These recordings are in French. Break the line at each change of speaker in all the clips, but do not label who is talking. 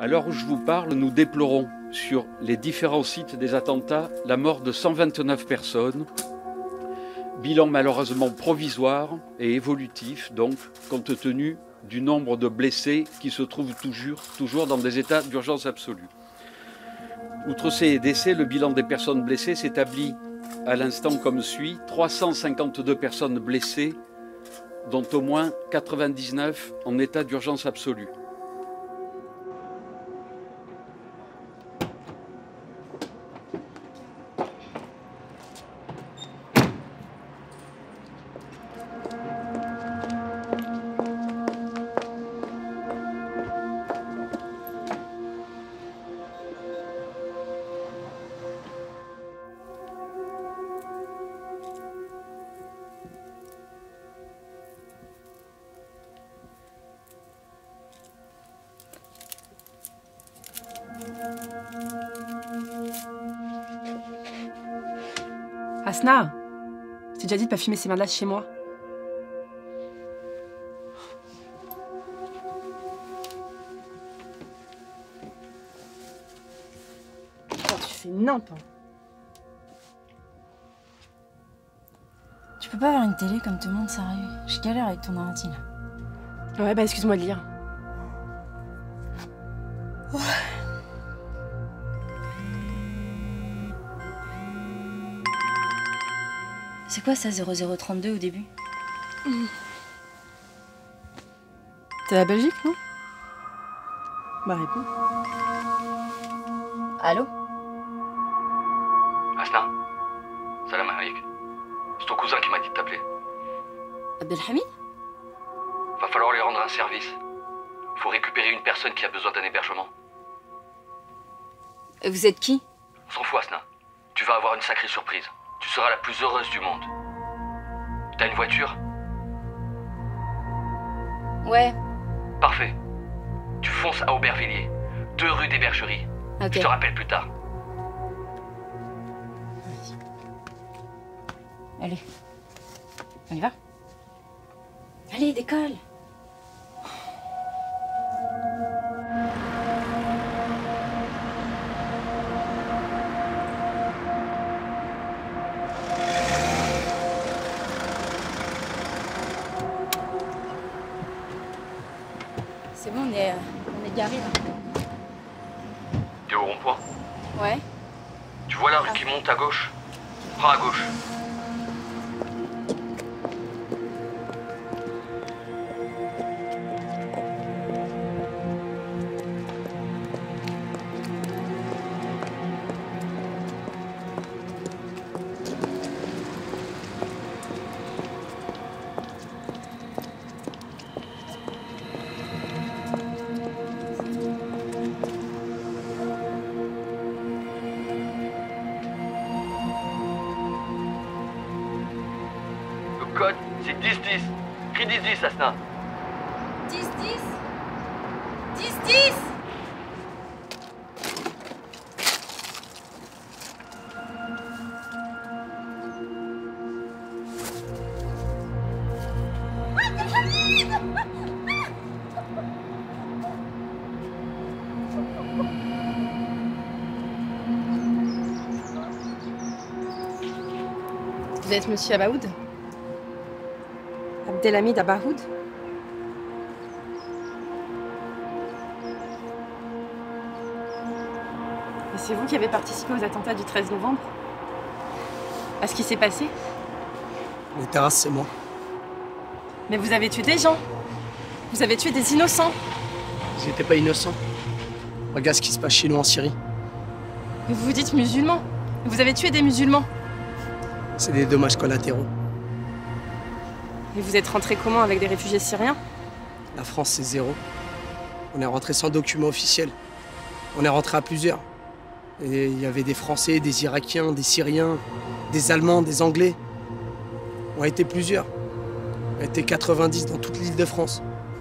À l'heure où je vous parle, nous déplorons sur les différents sites des attentats la mort de 129 personnes. Bilan malheureusement provisoire et évolutif, donc, compte tenu du nombre de blessés qui se trouvent toujours dans des états d'urgence absolue. Outre ces décès, le bilan des personnes blessées s'établit à l'instant comme suit: 352 personnes blessées, dont au moins 99 en état d'urgence absolue.
Asna, je t'ai déjà dit de pas fumer ces merdes-là chez moi. Oh, tu fais n'importe.
Tu peux pas avoir une télé comme tout le monde, sérieux? Je galère avec ton ordi là.
Ouais, bah excuse-moi de lire.
Ouais. C'est quoi ça, 0032 au début?
T'es la Belgique, non? Bah réponds.
Allô?
Asna, salam alaikum. C'est ton cousin qui m'a dit de t'appeler.
Abdelhamid?
Va falloir lui rendre un service. Faut récupérer une personne qui a besoin d'un hébergement.
Et vous êtes qui?
On s'en fout, Asna. Tu vas avoir une sacrée surprise. Tu seras la plus heureuse du monde. T'as une voiture?
Ouais.
Parfait. Tu fonces à Aubervilliers, 2 rue des Bergeries.
Ok.
Je te rappelle plus tard.
Allez. On y va? Allez, décolle. C'est bon, on est garés là.
T'es au rond-point?
Ouais.
Tu vois la rue qui monte à gauche? Prends à gauche. Le code, c'est 10-10. Crie 10-10, Asna.
10-10 10-10
Vous êtes monsieur Abaoud? Abdelhamid Abaoud? Et c'est vous qui avez participé aux attentats du 13 novembre? À ce qui s'est passé?
Les terrasses, c'est moi.
Mais vous avez tué des gens! Vous avez tué des innocents!
Ils n'étaient pas innocents. Regarde ce qui se passe chez nous en Syrie.
Mais vous vous dites musulmans! Vous avez tué des musulmans!
C'est des dommages collatéraux.
Et vous êtes rentré comment avec des réfugiés syriens?
La France, c'est zéro. On est rentré sans document officiel. On est rentré à plusieurs. Et il y avait des Français, des Irakiens, des Syriens, des Allemands, des Anglais. On a été plusieurs. On a été 90 dans toute l'île de France.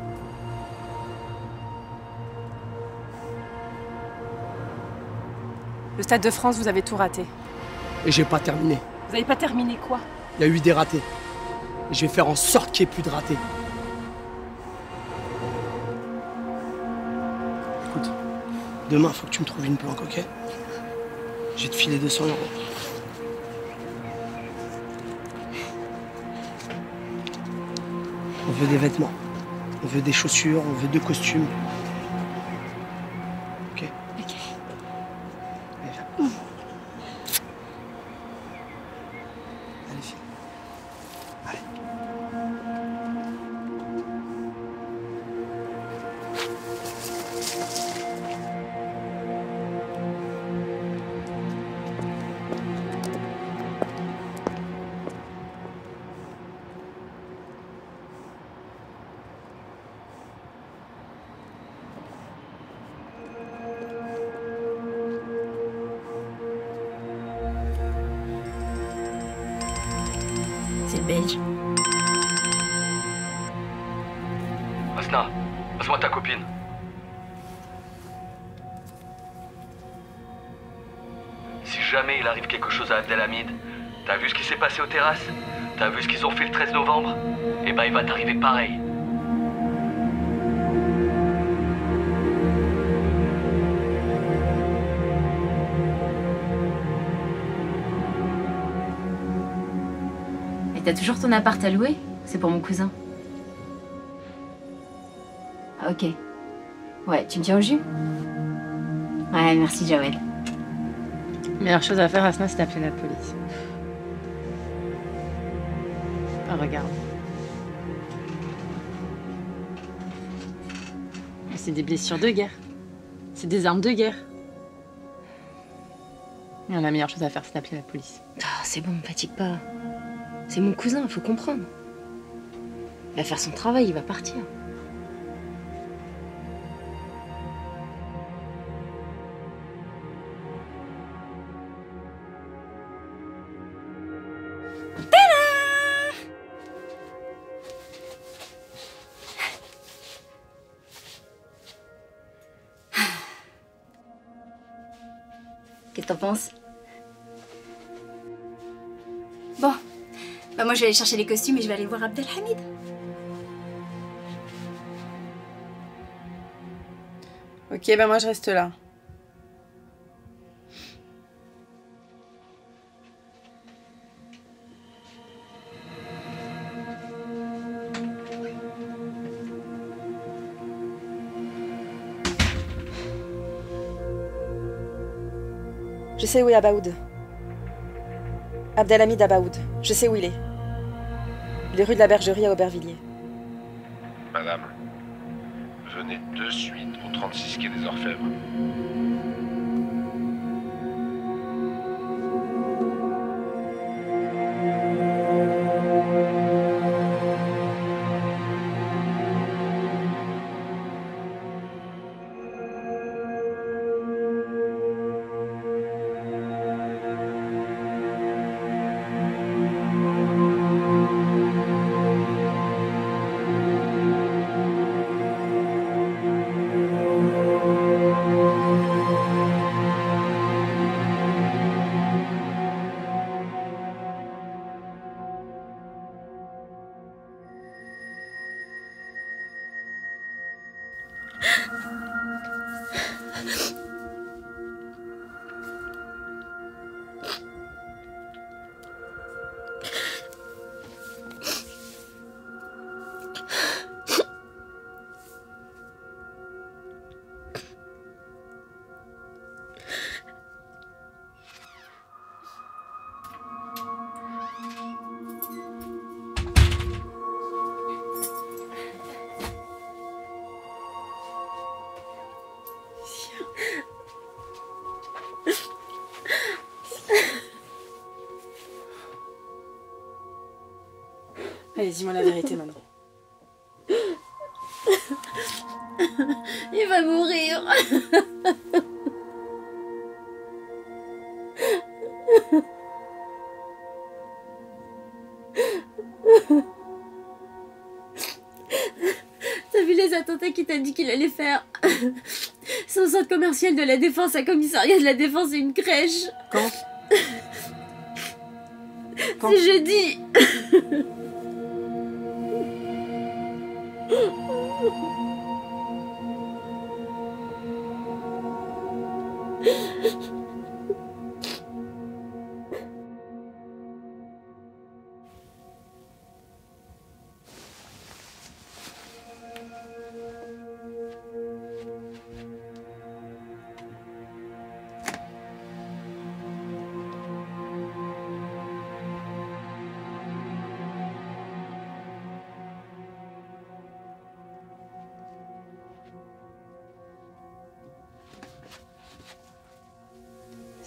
Le Stade de France, vous avez tout raté.
Et j'ai pas terminé.
Vous n'avez pas terminé quoi?
Il y a eu des ratés. Et je vais faire en sorte qu'il n'y ait plus de ratés. Écoute, Demain, faut que tu me trouves une planque, ok? Je vais te filer 200 €. On veut des vêtements. On veut des chaussures, on veut 2 costumes. Ok?
Ok.
Allez, viens. Allez, viens. Allez.
C'est le belge.
Asna, passe-moi ta copine. Si jamais il arrive quelque chose à Abdelhamid, t'as vu ce qui s'est passé aux terrasses? T'as vu ce qu'ils ont fait le 13 novembre? Eh ben il va t'arriver pareil.
Et t'as toujours ton appart à louer? C'est pour mon cousin. Ah, ok. Ouais, tu me tiens au jus? Ouais, merci Jawed.
Meilleure chose à faire, Asna, c'est d'appeler la police. Ah, regarde. C'est des blessures de guerre. C'est des armes de guerre. Et la meilleure chose à faire, c'est d'appeler la police.
Ah, c'est bon, me fatigue pas. C'est mon cousin, faut comprendre. Il va faire son travail, il va partir. Qu'est-ce que t'en penses?
Bon, bah moi je vais aller chercher les costumes et je vais aller voir Abdelhamid.
Ok, bah moi je reste là.
Je sais où est Abaoud. Abdelhamid Abaoud. Je sais où il est. Il est rue de la Bergerie à Aubervilliers.
Madame, venez de suite au 36 quai des Orfèvres.
Allez, dis-moi la vérité maintenant.
Il va mourir. T'as vu les attentats qu'il t'a dit qu'il allait faire? Son centre commercial de la Défense, un commissariat de la Défense et une crèche.
Quand?
C'est jeudi.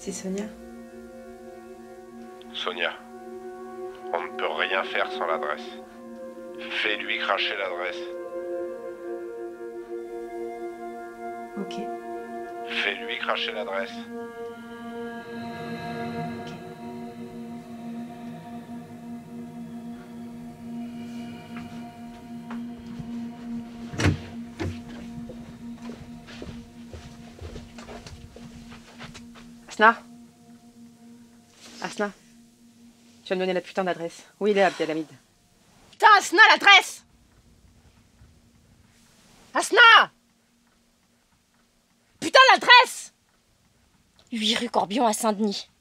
C'est Sonia.
Sonia, on ne peut rien faire sans l'adresse. Fais-lui cracher l'adresse.
Ok.
Fais-lui cracher l'adresse.
Asna. Asna. Tu vas me donner la putain d'adresse. Où il est, Abdelhamid? Putain, Asna, l'adresse! Asna! Putain, l'adresse!
8 rue Corbion à Saint-Denis.